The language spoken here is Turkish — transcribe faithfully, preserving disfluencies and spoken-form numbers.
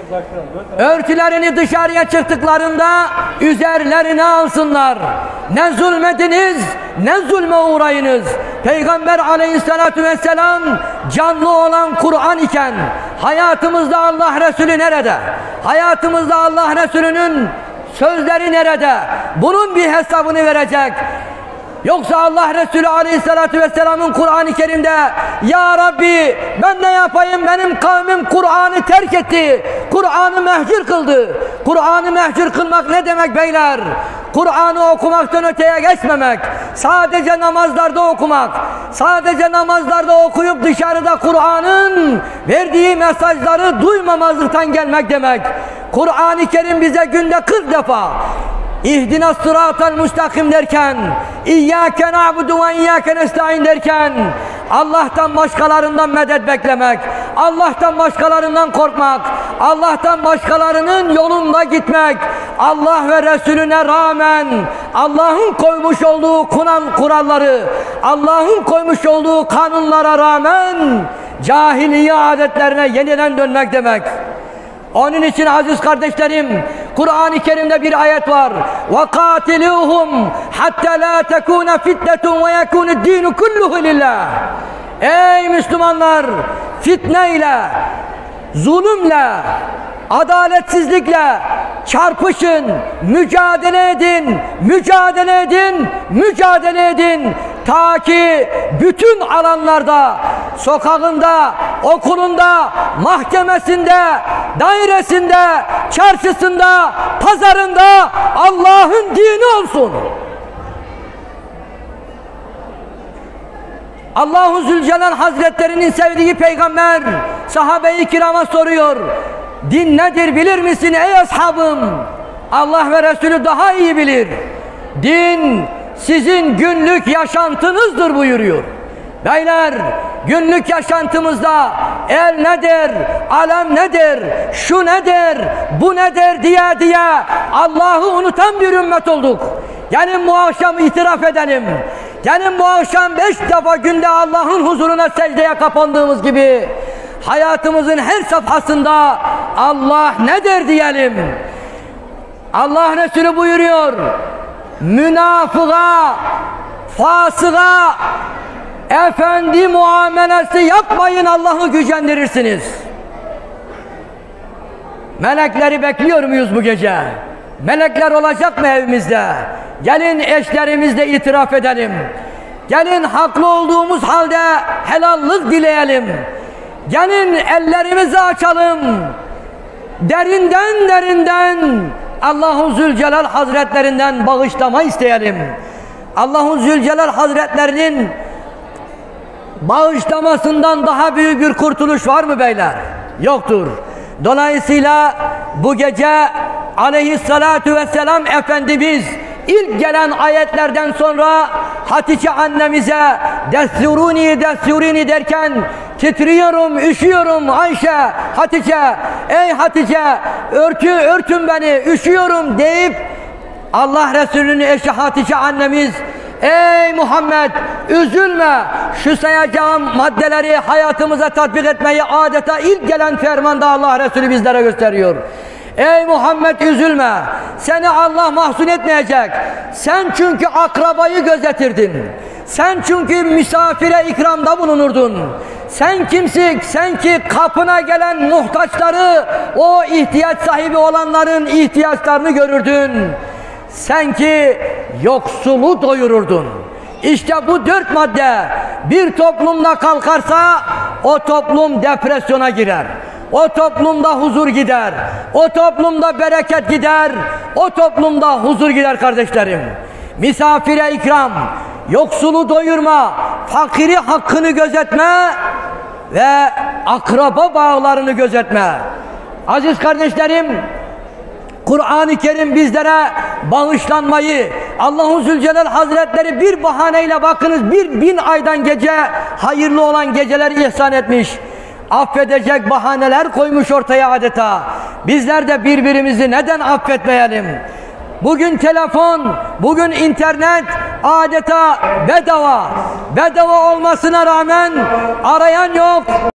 Örtülerini dışarıya çıktıklarında üzerlerine alsınlar. Ne zulmediniz, ne zulme uğrayınız. Peygamber aleyhissalatu vesselam canlı olan Kur'an iken hayatımızda Allah Resulü nerede? Hayatımızda Allah Resulü'nün sözleri nerede? Bunun bir hesabını verecek. Yoksa Allah Resulü Aleyhisselatü Vesselam'ın Kur'an-ı Kerim'de Ya Rabbi ben ne yapayım, benim kavmim Kur'an'ı terk etti, Kur'an'ı mehcur kıldı. Kur'an'ı mehcur kılmak ne demek beyler? Kur'an'ı okumaktan öteye geçmemek, sadece namazlarda okumak, sadece namazlarda okuyup dışarıda Kur'an'ın verdiği mesajları duymamazlıktan gelmek demek. Kur'an-ı Kerim bize günde kırk defa İhdina sıratal müstakim derken, İyyâke na'budu ve iyyâke nestaîn derken, Allah'tan başkalarından medet beklemek, Allah'tan başkalarından korkmak, Allah'tan başkalarının yolunda gitmek, Allah ve Resulüne rağmen Allah'ın koymuş olduğu kuralları, Allah'ın koymuş olduğu kanunlara rağmen cahiliye adetlerine yeniden dönmek demek. Onun için aziz kardeşlerim, Kur'an-ı Kerim'de bir ayet var. وَقَاتِلُوهُمْ حَتَّى لَا تَكُونَ فِتْنَةٌ وَيَكُونُ الدِّينُ كُلُّهُ لِلّٰهِ. Ey Müslümanlar! Fitneyle, zulümle, adaletsizlikle çarpışın, mücadele edin, mücadele edin, mücadele edin. Ta ki bütün alanlarda, sokağında, okulunda, mahkemesinde, dairesinde, çarşısında, pazarında Allah'ın dini olsun. Allahu Zülcelal Hazretlerinin sevdiği peygamber sahabe-i kirama soruyor. Din nedir bilir misin ey ashabım? Allah ve Resulü daha iyi bilir. Din sizin günlük yaşantınızdır buyuruyor. Beyler, günlük yaşantımızda el nedir, alem nedir, şu nedir, bu nedir diye diye Allah'ı unutan bir ümmet olduk. Gelin bu akşam itiraf edelim. Gelin bu akşam beş defa günde Allah'ın huzuruna secdeye kapandığımız gibi hayatımızın her safhasında Allah nedir diyelim. Allah Resulü buyuruyor, münafığa, fasığa efendi muamelesi yapmayın, Allah'ı gücendirirsiniz. Melekleri bekliyor muyuz bu gece? Melekler olacak mı evimizde? Gelin eşlerimizle itiraf edelim. Gelin haklı olduğumuz halde helallık dileyelim. Gelin ellerimizi açalım. Derinden derinden Allahu Zülcelal Hazretlerinden bağışlama isteyelim. Allahu Zülcelal Hazretlerinin bağışlamasından daha büyük bir kurtuluş var mı beyler? Yoktur. Dolayısıyla bu gece aleyhissalatu vesselam Efendimiz ilk gelen ayetlerden sonra Hatice annemize desturuni desturuni derken titriyorum, üşüyorum Ayşe, Hatice, ey Hatice örtü, örtün beni, üşüyorum deyip Allah Resulü'nün eşi Hatice annemiz ey Muhammed üzülme, şu sayacağım maddeleri hayatımıza tatbik etmeyi adeta ilk gelen fermanda Allah Resulü bizlere gösteriyor. Ey Muhammed üzülme, seni Allah mahzun etmeyecek. Sen çünkü akrabayı gözetirdin. Sen çünkü misafire ikramda bulunurdun. Sen kimsin? Sen ki kapına gelen muhtaçları, o ihtiyaç sahibi olanların ihtiyaçlarını görürdün. Sen ki yoksulu doyururdun. İşte bu dört madde bir toplumda kalkarsa o toplum depresyona girer. O toplumda huzur gider. O toplumda bereket gider. O toplumda huzur gider kardeşlerim. Misafire ikram, yoksulu doyurma, fakiri hakkını gözetme ve akraba bağlarını gözetme. Aziz kardeşlerim, Kur'an-ı Kerim bizlere bağışlanmayı, Allahu Zülcelal Hazretleri bir bahaneyle bakınız bir bin aydan gece hayırlı olan geceleri ihsan etmiş. Affedecek bahaneler koymuş ortaya adeta. Bizler de birbirimizi neden affetmeyelim? Bugün telefon, bugün internet adeta bedava. Bedava olmasına rağmen arayan yok.